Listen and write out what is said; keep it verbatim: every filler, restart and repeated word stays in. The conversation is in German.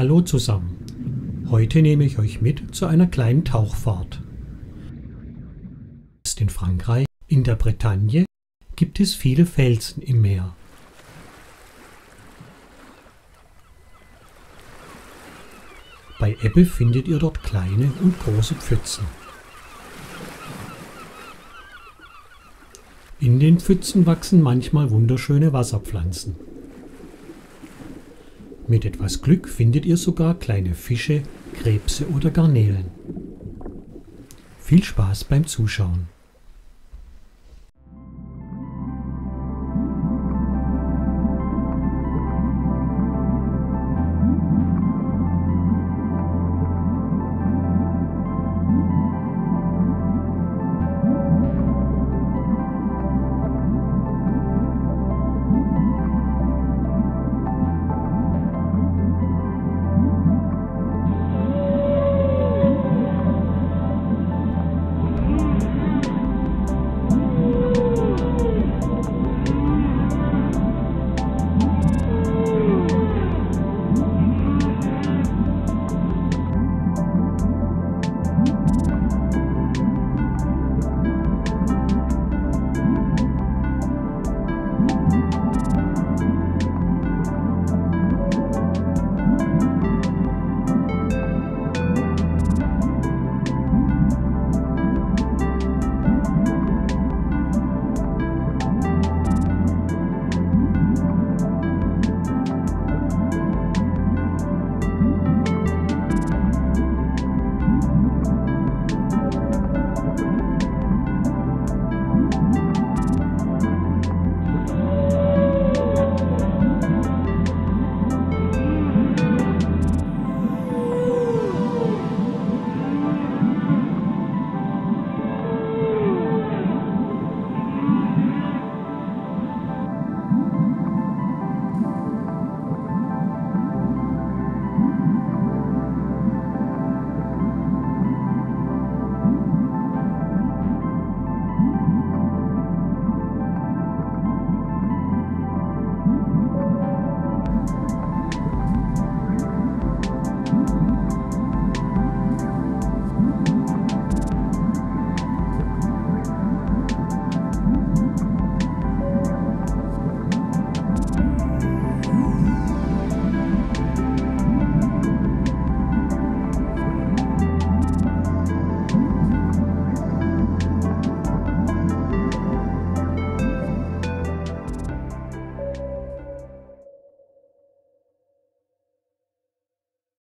Hallo zusammen. Heute nehme ich euch mit zu einer kleinen Tauchfahrt. In Frankreich, in der Bretagne, gibt es viele Felsen im Meer. Bei Ebbe findet ihr dort kleine und große Pfützen. In den Pfützen wachsen manchmal wunderschöne Wasserpflanzen. Mit etwas Glück findet ihr sogar kleine Fische, Krebse oder Garnelen. Viel Spaß beim Zuschauen!